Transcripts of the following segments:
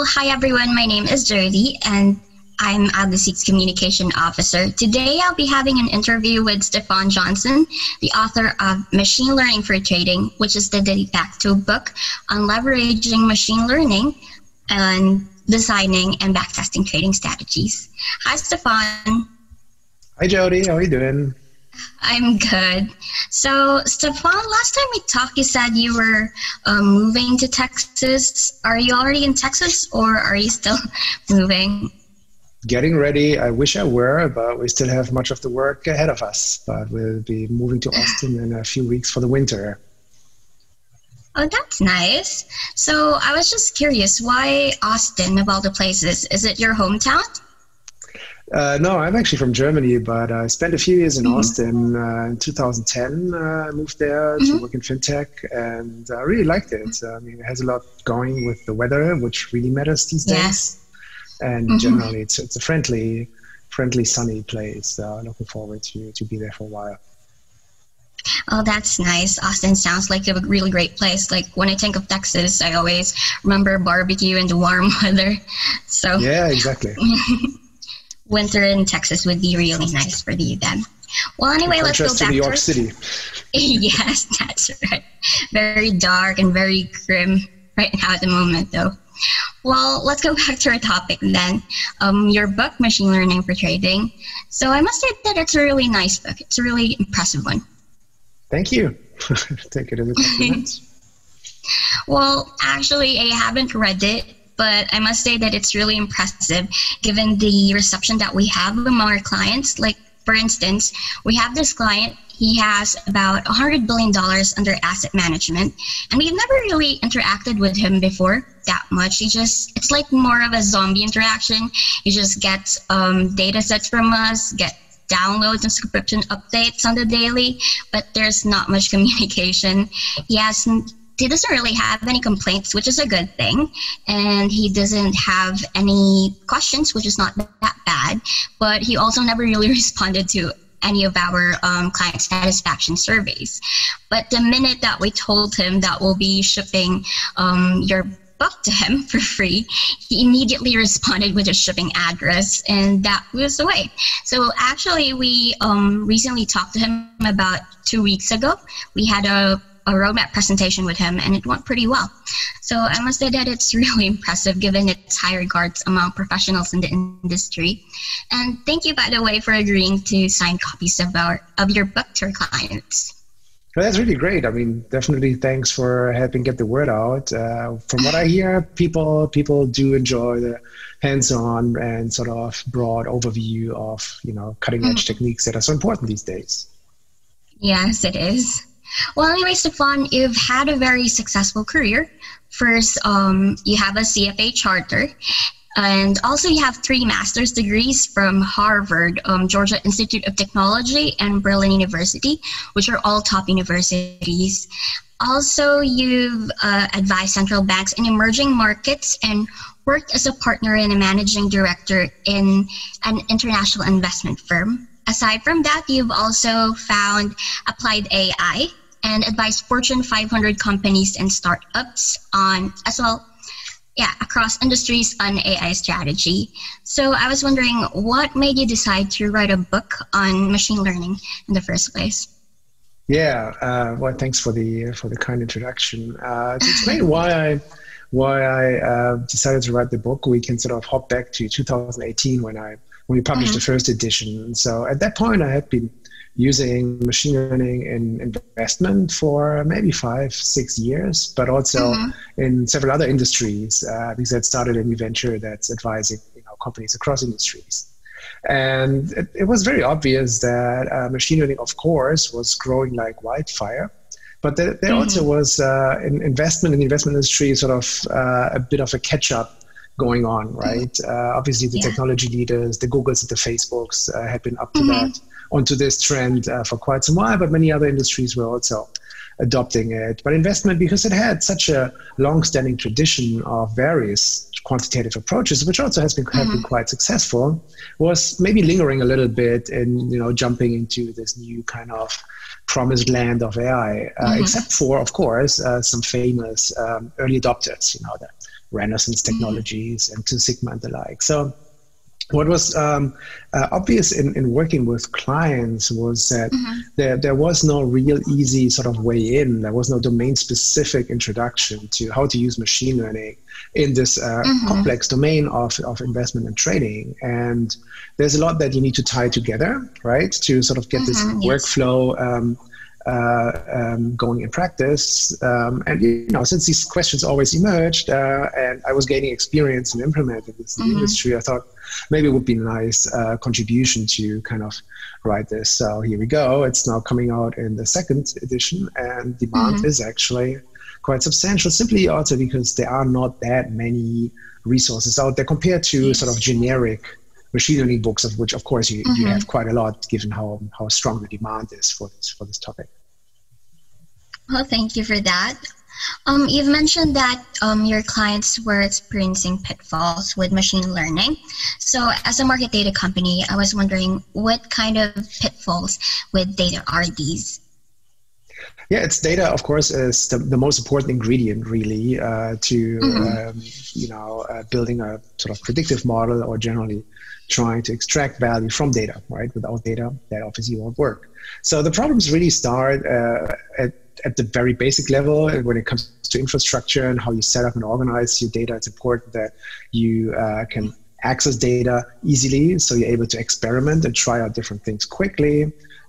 Well, hi everyone. My name is Jody, and I'm algoseek's communication officer. Today, I'll be having an interview with Stefan Jansen, the author of Machine Learning for Trading, which is the de facto book on leveraging machine learning and designing and backtesting trading strategies. Hi, Stefan. Hi, Jody. How are you doing? I'm good. So, Stefan, last time we talked, you said you were moving to Texas. Are you already in Texas, or are you still moving? Getting ready. I wish I were, but we still have much of the work ahead of us. But we'll be moving to Austin in a few weeks for the winter. Oh, that's nice. So I was just curious, why Austin of all the places? Is it your hometown? No, I'm actually from Germany, but I spent a few years in Austin. In 2010, I moved there to work in fintech, and I really liked it. I mean, it has a lot going with the weather, which really matters these days. And generally, it's a friendly, sunny place. Looking forward to be there for a while. Oh, that's nice. Austin sounds like a really great place. Like when I think of Texas, I always remember barbecue and the warm weather. So yeah, exactly. Winter in Texas would be really nice for you then. Well, anyway, let's go back to New York City. Yes, that's right. Very dark and very grim right now at the moment, though. Well, let's go back to our topic then. Your book, Machine Learning for Trading. So I must say that it's a really nice book. It's a really impressive one. Thank you. Take it as a compliment. Well, actually, I haven't read it, but I must say that it's really impressive given the reception that we have among our clients. Like, for instance, we have this client. He has about $100 billion under asset management, and we've never really interacted with him before that much. It's like more of a zombie interaction. He just gets data sets from us, get downloads and subscription updates on the daily, but there's not much communication. He doesn't really have any complaints, which is a good thing, and he doesn't have any questions, which is not that bad, but he also never really responded to any of our client satisfaction surveys. But the minute that we told him that we'll be shipping your book to him for free, he immediately responded with a shipping address, and that was the way. So actually, we recently talked to him about 2 weeks ago. We had a roadmap presentation with him, and it went pretty well. So I must say that it's really impressive given its high regards among professionals in the industry. And thank you, by the way, for agreeing to sign copies of your book to our clients. Well, that's really great. I mean, definitely thanks for helping get the word out. From what I hear, people do enjoy the hands-on and sort of broad overview of, cutting-edge techniques that are so important these days. Yes, it is. Well, anyway, Stefan, you've had a very successful career. First, you have a CFA charter, and also you have 3 master's degrees from Harvard, Georgia Institute of Technology, and Berlin University, which are all top universities. Also, you've advised central banks in emerging markets and worked as a partner and a managing director in an international investment firm. Aside from that, you've also found applied AI and advised Fortune 500 companies and startups across industries on AI strategy. So I was wondering, what made you decide to write a book on machine learning in the first place? Yeah, well, thanks for the kind introduction. To explain why I decided to write the book, we can sort of hop back to 2018 when we published the first edition. So at that point, I had been using machine learning in investment for maybe 5-6 years, but also in several other industries, because I started a new venture that's advising companies across industries. And it was very obvious that machine learning, of course, was growing like wildfire. But there also was in the investment industry sort of a bit of a catch-up going on, right? Obviously, the technology leaders, the Googles and the Facebooks had been up to onto this trend for quite some while, but many other industries were also adopting it. But investment, because it had such a long-standing tradition of various quantitative approaches, which also have been quite successful, was maybe lingering a little bit in jumping into this new kind of promised land of AI, except for, of course, some famous early adopters, the Renaissance technologies and Two Sigma and the like. So what was obvious in working with clients was that there was no real easy sort of way in. There was no domain-specific introduction to how to use machine learning in this complex domain of investment and trading. And there's a lot that you need to tie together, right, to sort of get this workflow going in practice. And, you know, since these questions always emerged and I was gaining experience and implementing this in the industry, I thought maybe it would be a nice contribution to kind of write this. So here we go. It's now coming out in the second edition, and demand is actually quite substantial, simply also because there are not that many resources out there compared to sort of generic machine learning books, of which, of course, you have quite a lot, given how strong the demand is for this topic. Well, thank you for that. You've mentioned that your clients were experiencing pitfalls with machine learning. So as a market data company, I was wondering what kind of pitfalls with data are these? Yeah, it's data, of course, is the most important ingredient, really, to building a sort of predictive model, or generally trying to extract value from data, right? Without data, that obviously won't work. So the problems really start at the very basic level. When it comes to infrastructure and how you set up and organize your data, it's important that you can access data easily, so you're able to experiment and try out different things quickly.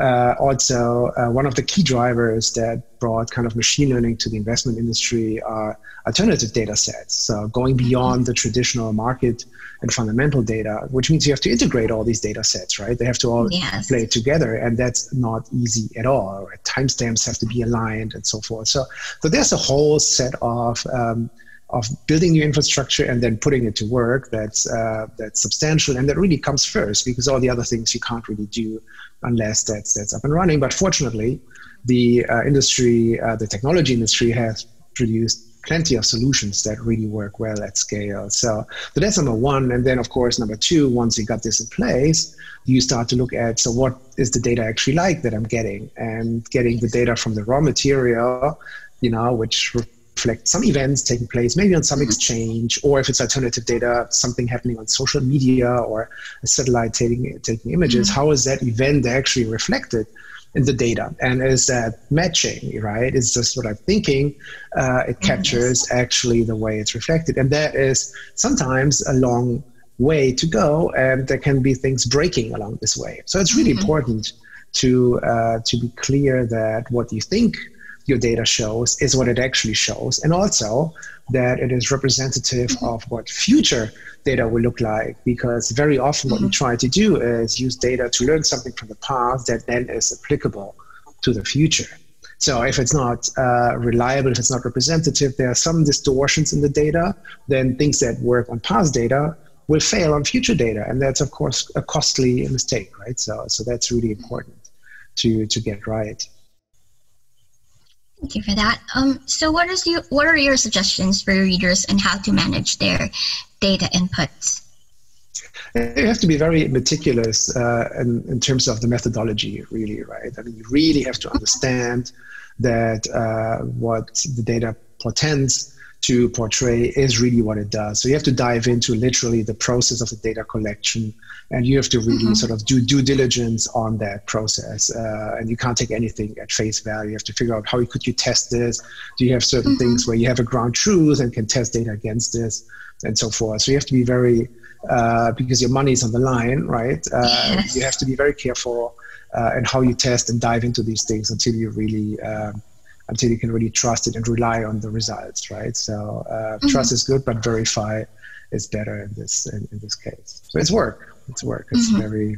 Also, one of the key drivers that brought kind of machine learning to the investment industry are alternative data sets. So going beyond the traditional market and fundamental data, which means you have to integrate all these data sets, right? They have to all play together, and that's not easy at all. Right? Timestamps have to be aligned and so forth. So there's a whole set of building new infrastructure and then putting it to work that's substantial, and that really comes first, because all the other things you can't really do unless that's up and running. But fortunately, the technology industry has produced plenty of solutions that really work well at scale. So that's number one. And then, of course, number two, once you got this in place, you start to look at, so what is the data actually like that I'm getting? And getting the data from the raw material, which reflect some events taking place, maybe on some exchange, or if it's alternative data, something happening on social media or a satellite taking images. How is that event actually reflected in the data? And is that matching, right? Is just what I'm thinking? It captures actually the way it's reflected. And that is sometimes a long way to go, and there can be things breaking along this way. So it's really important to be clear that what you think your data shows is what it actually shows, and also that it is representative of what future data will look like, because very often what we try to do is use data to learn something from the past that then is applicable to the future. So if it's not reliable, if it's not representative, there are some distortions in the data, then things that work on past data will fail on future data, and that's of course a costly mistake, right? So that's really important to get right. Thank you for that. So what are your suggestions for readers on how to manage their data inputs? You have to be very meticulous in terms of the methodology, really, right? I mean, you really have to understand that what the data portends to portray is really what it does. So you have to dive into literally the process of the data collection, and you have to really sort of do due diligence on that process. And you can't take anything at face value. You have to figure out how could you test this? Do you have certain things where you have a ground truth and can test data against this, and so forth. So you have to be very, because your money is on the line, right? You have to be very careful in how you test and dive into these things until you really until you can really trust it and rely on the results, right? So trust is good, but verify is better in this case. So it's work. It's work. It's very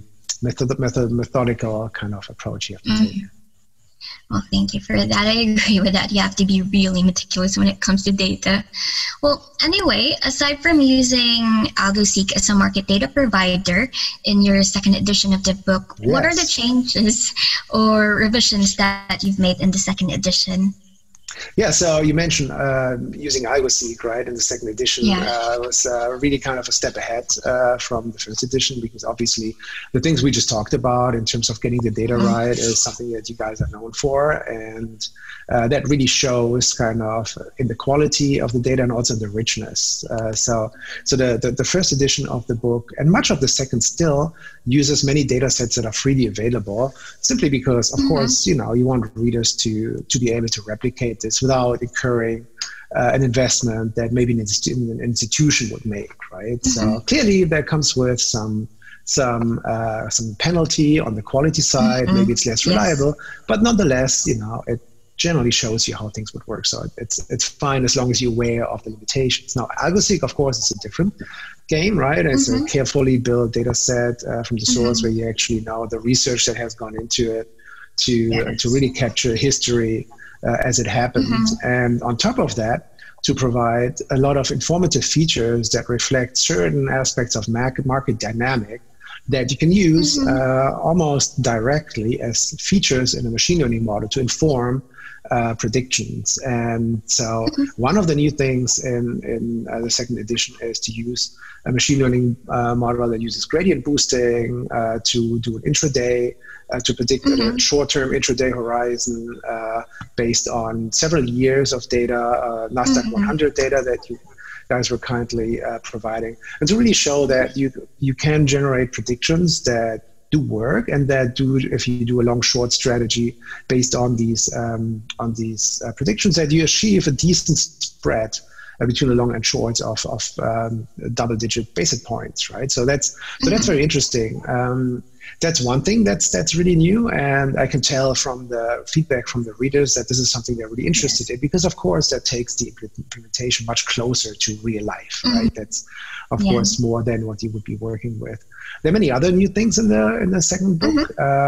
methodical kind of approach you have to take. Well, thank you for that. I agree with that. You have to be really meticulous when it comes to data. Well, anyway, aside from using algoseek as a market data provider in your second edition of the book, what are the changes or revisions that you've made in the second edition? Yeah, so you mentioned using algoseek, right? In the second edition was really kind of a step ahead from the first edition, because obviously the things we just talked about in terms of getting the data right is something that you guys are known for, and that really shows kind of in the quality of the data and also the richness. So the first edition of the book, and much of the second still, uses many data sets that are freely available, simply because, of course, you know, you want readers to be able to replicate this without incurring an investment that maybe an institution would make, right? So clearly that comes with some penalty on the quality side. Maybe it's less reliable, but nonetheless, you know, it generally shows you how things would work. So it's fine as long as you're aware of the limitations. Now, algoseek, of course, is a different game, right? It's a carefully built data set from the source where you actually know the research that has gone into it to really capture history as it happened. And on top of that, to provide a lot of informative features that reflect certain aspects of market dynamic that you can use almost directly as features in a machine learning model to inform predictions. And so one of the new things in the second edition is to use a machine learning model that uses gradient boosting to do an intraday, to predict a short-term intraday horizon based on several years of data, NASDAQ 100 data that you guys were kindly providing, and to really show that you can generate predictions that do work, and that do, if you do a long-short strategy based on these predictions, that you achieve a decent spread between the long and shorts of double-digit basis points, right? So that's very interesting. That's one thing that's really new, and I can tell from the feedback from the readers that this is something they're really interested in, because of course that takes the implementation much closer to real life, right? That's of course more than what you would be working with. There are many other new things in the second book.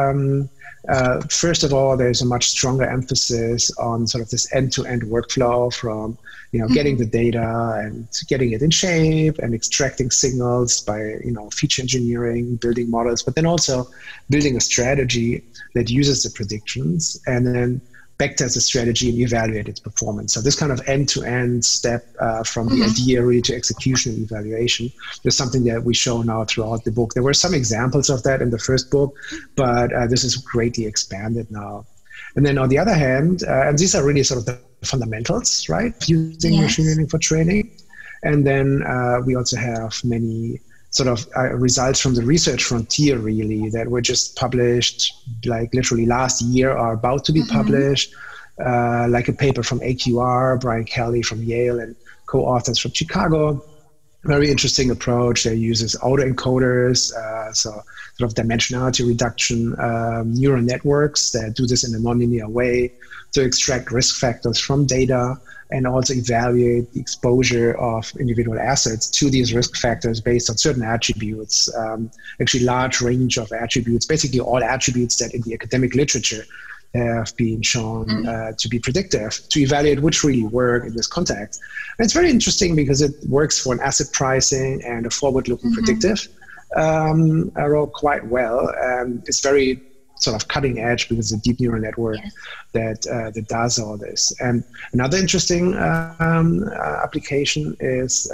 First of all, there's a much stronger emphasis on sort of this end-to-end workflow from, you know, getting the data and getting it in shape and extracting signals by, you know, feature engineering, building models, but then also building a strategy that uses the predictions and then backtest the strategy and evaluate its performance. So this kind of end-to-end step from the idea really to execution and evaluation is something that we show now throughout the book. There were some examples of that in the first book, but this is greatly expanded now. And then on the other hand, and these are really sort of the fundamentals, right? Using machine learning for training. And then we also have many sort of results from the research frontier, really, that were just published like literally last year, are about to be published, like a paper from AQR, Brian Kelly from Yale, and co-authors from Chicago. Very interesting approach that uses autoencoders, so sort of dimensionality reduction, neural networks that do this in a nonlinear way to extract risk factors from data and also evaluate the exposure of individual assets to these risk factors based on certain attributes, actually large range of attributes, basically all attributes that in the academic literature have been shown to be predictive, to evaluate which really work in this context. And it's very interesting because it works for an asset pricing and a forward-looking predictive role quite well. It's very sort of cutting edge because it's a deep neural network that does all this. And another interesting application is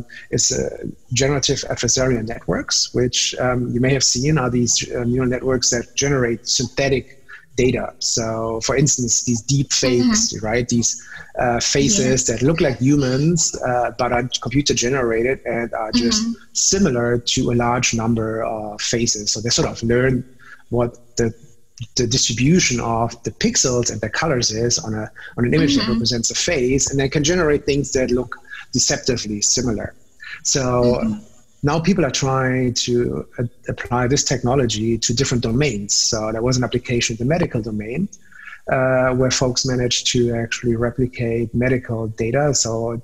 generative adversarial networks, which you may have seen are these neural networks that generate synthetic data. So for instance, these deep fakes, right? These faces that look like humans, but are computer generated and are just similar to a large number of faces. So they sort of learn what the distribution of the pixels and the colors is on an image that represents a face, and they can generate things that look deceptively similar. So now people are trying to apply this technology to different domains. So there was an application in the medical domain where folks managed to actually replicate medical data. So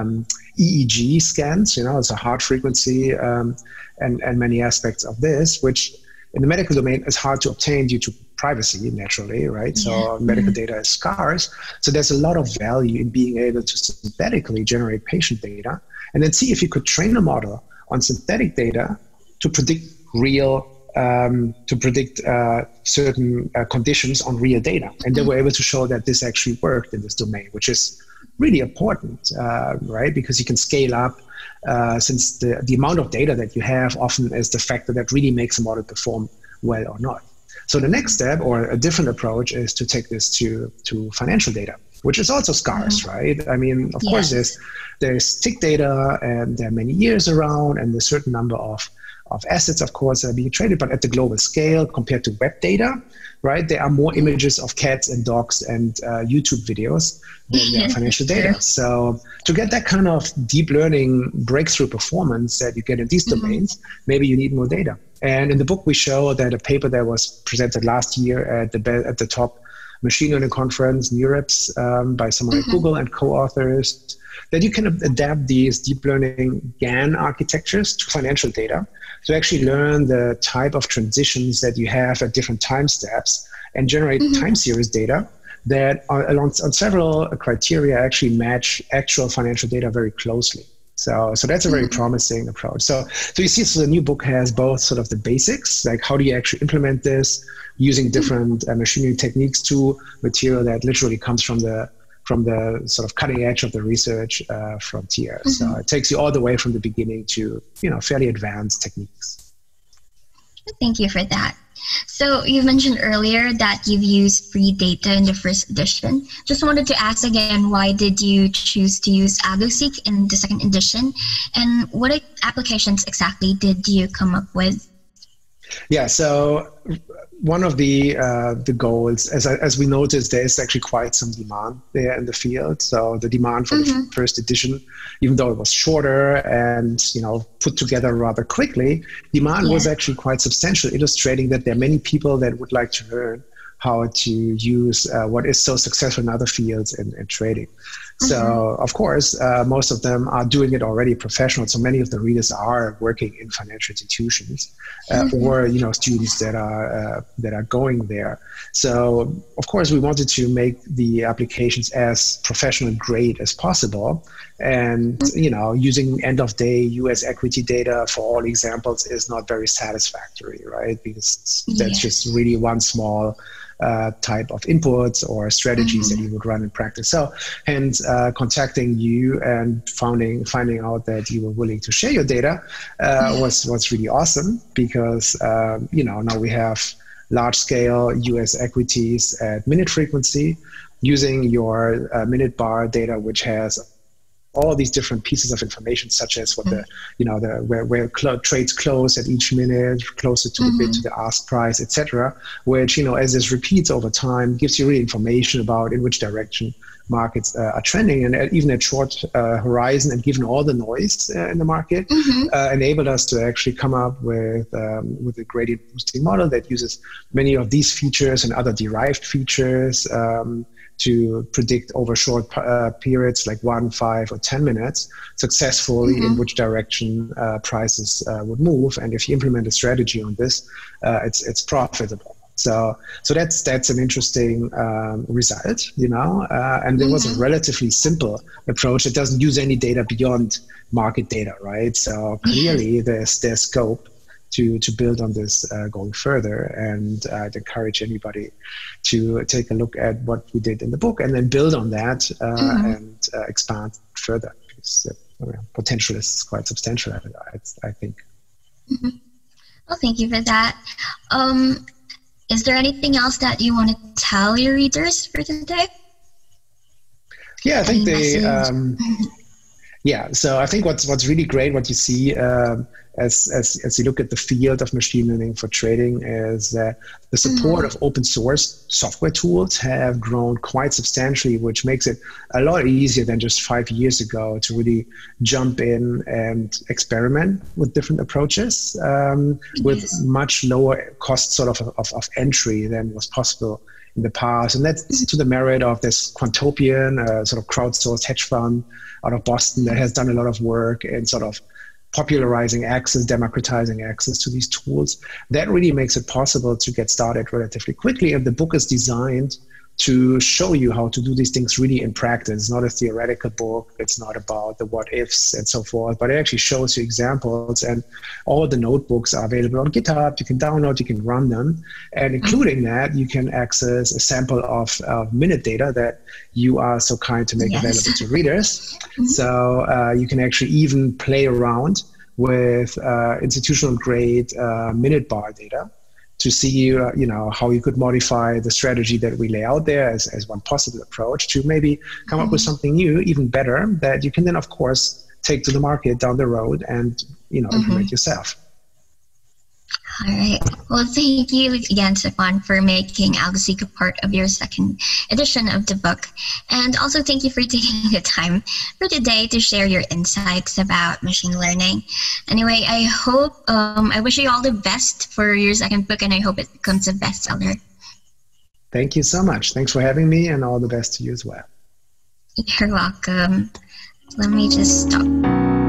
EEG scans, you know, it's a heart frequency and many aspects of this, which in the medical domain is hard to obtain due to privacy, naturally, right? So medical data is scarce. So there's a lot of value in being able to synthetically generate patient data and then see if you could train a model on synthetic data to predict real to predict certain conditions on real data. And they were able to show that this actually worked in this domain, which is really important, right? Because you can scale up since the amount of data that you have often is the factor that really makes a model perform well or not. So the next step, or a different approach, is to take this to financial data, which is also scarce, right? I mean, of course, there's tick data, and there are many years around, and there's a certain number of assets, of course, that are being traded, but at the global scale, compared to web data, right, there are more images of cats and dogs and YouTube videos than there are financial data. So to get that kind of deep learning breakthrough performance that you get in these domains, maybe you need more data. And in the book, we show that a paper that was presented last year at the top machine learning conference, NeurIPS, by someone at Google and co-authors, that you can adapt these deep learning GAN architectures to financial data to actually learn the type of transitions that you have at different time steps and generate time series data that on several criteria actually match actual financial data very closely. So that's a very promising approach. So you see, so the new book has both sort of the basics, like how do you actually implement this using different machine learning techniques, to material that literally comes from the sort of cutting edge of the research frontier. So it takes you all the way from the beginning to, fairly advanced techniques. Thank you for that. So you mentioned earlier that you've used free data in the first edition. Just wanted to ask again, why did you choose to use algoseek in the second edition? And what applications exactly did you come up with? Yeah, so one of the goals, as we noticed, there is actually quite some demand there in the field. So the demand for the first edition, even though it was shorter and put together rather quickly, demand was actually quite substantial, illustrating that there are many people that would like to learn how to use what is so successful in other fields in trading. So, of course, most of them are doing it already professional. So many of the readers are working in financial institutions or, students that are going there. So, of course, we wanted to make the applications as professional grade as possible. And, using end of day US equity data for all examples is not very satisfactory, right? Because that's just really one small type of inputs or strategies that you would run in practice. So hence contacting you and finding out that you were willing to share your data was really awesome, because now we have large scale US equities at minute frequency using your minute bar data, which has all these different pieces of information, such as what where trades close at each minute, closer to the bid to the ask price, etc. Which, as this repeats over time, gives you really information about in which direction markets are trending, and even at short horizon, and given all the noise in the market, enabled us to actually come up with a gradient boosting model that uses many of these features and other derived features to predict over short periods like 1, 5, or 10 minutes successfully in which direction prices would move. And if you implement a strategy on this, it's profitable. So that's an interesting result, and there was a relatively simple approach that doesn't use any data beyond market data, right? So clearly there's scope to build on this going further, and I'd encourage anybody to take a look at what we did in the book and then build on that and expand further, because the potential is quite substantial, I think. Well, thank you for that. Is there anything else that you want to tell your readers for today? Yeah, I think so I think what's really great, what you see as you look at the field of machine learning for trading, is that the support of open source software tools have grown quite substantially, which makes it a lot easier than just 5 years ago to really jump in and experiment with different approaches with much lower cost sort of entry than was possible in the past. And that's to the merit of this Quantopian sort of crowdsourced hedge fund out of Boston that has done a lot of work in sort of popularizing access, democratizing access to these tools. That really makes it possible to get started relatively quickly. And the book is designed to show you how to do these things really in practice. It's not a theoretical book. It's not about the what ifs and so forth, but it actually shows you examples, and all the notebooks are available on GitHub. You can download, you can run them, and including that, you can access a sample of minute data that you are so kind to make available to readers. So you can actually even play around with institutional grade minute bar data to see how you could modify the strategy that we lay out there as one possible approach to maybe come up with something new, even better, that you can then, of course, take to the market down the road and implement yourself. All right. Well, thank you again, Stefan, for making algoseek a part of your second edition of the book. And also thank you for taking the time for today to share your insights about machine learning. Anyway, I hope, I wish you all the best for your second book, and I hope it becomes a bestseller. Thank you so much. Thanks for having me, and all the best to you as well. You're welcome. Let me just stop.